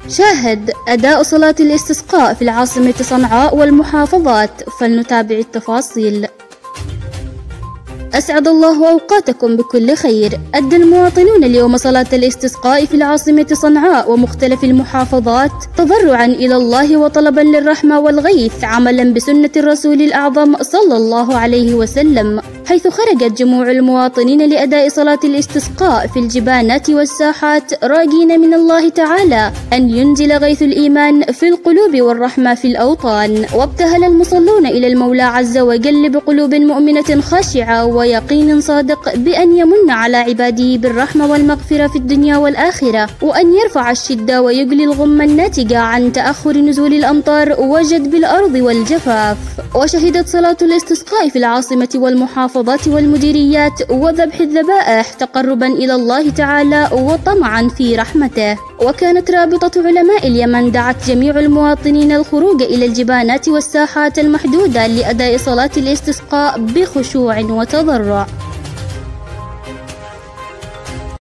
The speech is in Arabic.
شاهد أداء صلاة الاستسقاء في العاصمة صنعاء والمحافظات، فلنتابع التفاصيل. أسعد الله أوقاتكم بكل خير. أدى المواطنون اليوم صلاة الاستسقاء في العاصمة صنعاء ومختلف المحافظات تضرعا إلى الله وطلبا للرحمة والغيث، عملا بسنة الرسول الأعظم صلى الله عليه وسلم، حيث خرجت جموع المواطنين لأداء صلاة الاستسقاء في الجبانات والساحات، راجين من الله تعالى أن ينزل غيث الإيمان في القلوب والرحمة في الأوطان. وابتهل المصلون إلى المولى عز وجل بقلوب مؤمنة خاشعة ويقين صادق بأن يمن على عباده بالرحمة والمغفرة في الدنيا والآخرة، وأن يرفع الشدة ويجلي الغم الناتجة عن تأخر نزول الأمطار وجدب الأرض والجفاف. وشهدت صلاة الاستسقاء في العاصمة والمحافظات والمديريات وذبح الذبائح تقربا إلى الله تعالى وطمعا في رحمته. وكانت رابطة علماء اليمن دعت جميع المواطنين الخروج إلى الجبانات والساحات المحدودة لأداء صلاة الاستسقاء بخشوع وتضرع.